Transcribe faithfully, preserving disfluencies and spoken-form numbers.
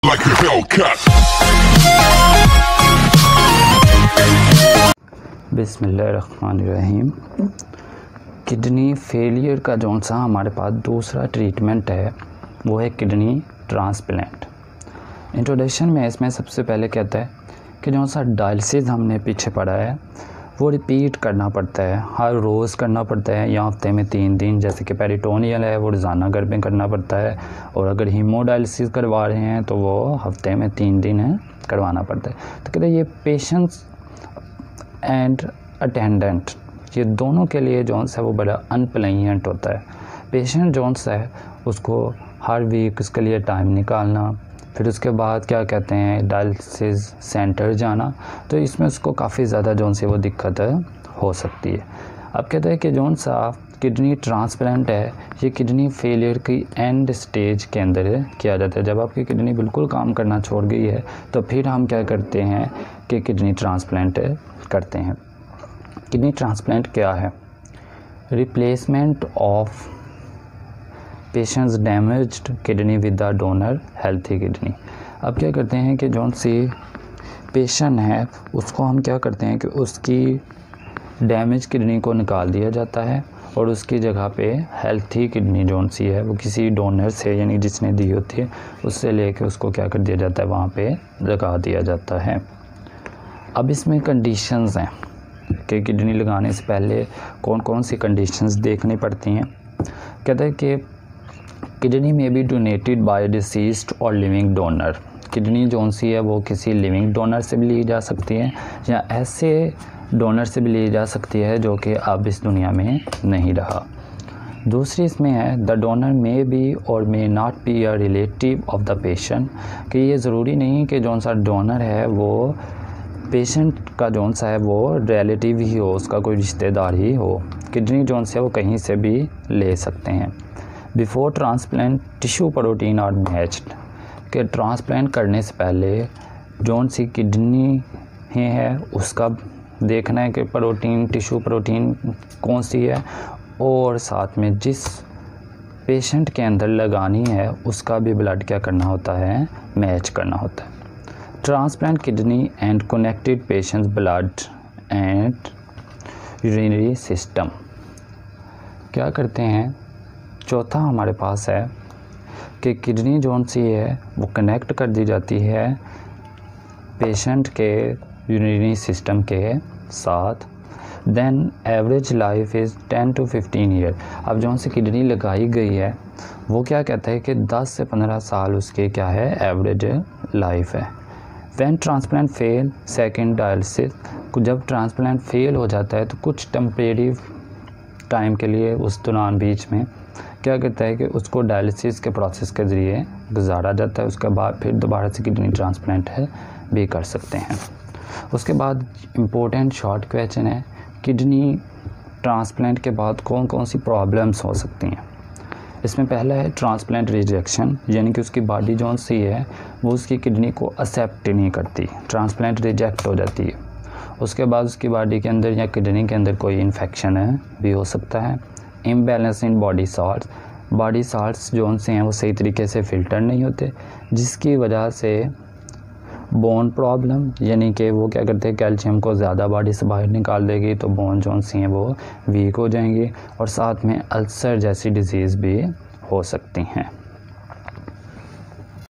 like a Hellcat. बिस्मिल्लाहिर्रहमानिर्रहीम। Kidney failure का जौन सा हमारे पास दूसरा ट्रीटमेंट है वो है किडनी ट्रांसप्लांट। इंट्रोडक्शन में इसमें सबसे पहले कहता है कि जौन सा डायलिसिस हमने पीछे पढ़ा है वो रिपीट करना पड़ता है, हर रोज़ करना पड़ता है या हफ्ते में तीन दिन। जैसे कि पेरिटोनियल है वो रोज़ाना घर में करना पड़ता है, और अगर हीमोडायलिसिस करवा रहे हैं तो वो हफ्ते में तीन दिन है करवाना पड़ता है। तो कहते हैं ये पेशेंट्स एंड अटेंडेंट ये दोनों के लिए जौन सा वो बड़ा अनप्लेजेंट होता है। पेशेंट जौन सा है उसको हर वीक उसके लिए टाइम निकालना, फिर उसके बाद क्या कहते हैं डायलिसिस सेंटर जाना, तो इसमें उसको काफ़ी ज़्यादा जौन सी वो दिक्कत हो सकती है। अब कहते हैं कि जौन सा किडनी ट्रांसप्लांट है ये किडनी फेलियर की एंड स्टेज के अंदर किया जाता है। जब आपकी किडनी बिल्कुल काम करना छोड़ गई है तो फिर हम क्या करते हैं कि किडनी ट्रांसप्लांट करते हैं। किडनी ट्रांसप्लांट क्या है? Replacement of patient's damaged kidney with the donor healthy kidney. अब क्या करते हैं कि जौन सी पेशेंट है उसको हम क्या करते हैं कि उसकी डैमेज किडनी को निकाल दिया जाता है और उसकी जगह पे हेल्थी किडनी जौन सी है वो किसी डोनर से यानी जिसने दी होती है उससे लेके उसको क्या कर दिया जाता है वहाँ पे लगा दिया जाता है। अब इसमें कंडीशंस हैं कि किडनी लगाने से पहले कौन कौन सी कंडीशंस देखनी पड़ती हैं। कहते हैं कि किडनी में बी डोनेटेड बाय डिसीज्ड और लिविंग डोनर। किडनी जौन सी है वो किसी लिविंग डोनर से भी ली जा सकती है या ऐसे डोनर से भी ली जा सकती है जो कि अब इस दुनिया में नहीं रहा। दूसरी इसमें है द डोनर मे बी और may not be a relative of the patient, कि ये ज़रूरी नहीं कि जौन सा डोनर है वो पेशेंट का जौन सा है वो रिलेटिव ही हो, उसका कोई रिश्तेदार ही हो। किडनी जौन सा है वो कहीं से भी ले सकते हैं। Before transplant tissue protein are matched, कि ट्रांसप्लांट करने से पहले जौन सी किडनी है उसका देखना है कि प्रोटीन टिश्यू प्रोटीन कौन सी है, और साथ में जिस पेशेंट के अंदर लगानी है उसका भी ब्लड क्या करना होता है मैच करना होता है। Transplant kidney and connected patient's blood and urinary system. क्या करते हैं चौथा हमारे पास है कि किडनी जौन सी है वो कनेक्ट कर दी जाती है पेशेंट के यूरिनरी सिस्टम के साथ। Then average life is ten to fifteen year. अब जौन सी किडनी लगाई गई है वो क्या कहता है कि दस से पंद्रह साल उसके क्या है एवरेज लाइफ है। When transplant fail second dialysis, जब ट्रांसप्लांट फेल हो जाता है तो कुछ टेम्परेरी टाइम के लिए उस दौरान बीच में क्या कहता है कि उसको डायलिसिस के प्रोसेस के ज़रिए गुजारा जाता है। उसके बाद फिर दोबारा से किडनी ट्रांसप्लांट है भी कर सकते हैं। उसके बाद इम्पोर्टेंट शॉर्ट क्वेश्चन है किडनी ट्रांसप्लांट के बाद कौन कौन सी प्रॉब्लम्स हो सकती हैं। इसमें पहला है ट्रांसप्लांट रिजेक्शन, यानी कि उसकी बॉडी जौन सी है वो उसकी किडनी को एक्सेप्ट नहीं करती, ट्रांसप्लांट रिजेक्ट हो जाती है। उसके बाद उसकी बॉडी के अंदर या किडनी के अंदर कोई इन्फेक्शन है भी हो सकता है। Imbalance in body salts, body salts जौन से हैं वो सही तरीके से फ़िल्टर नहीं होते, जिसकी वजह से बोन प्रॉब्लम, यानी कि वो क्या करते हैं कैल्शियम को ज़्यादा बॉडी से बाहर निकाल देगी तो बोन जौन सी हैं वो वीक हो जाएंगी, और साथ में अल्सर जैसी डिजीज़ भी हो सकती हैं।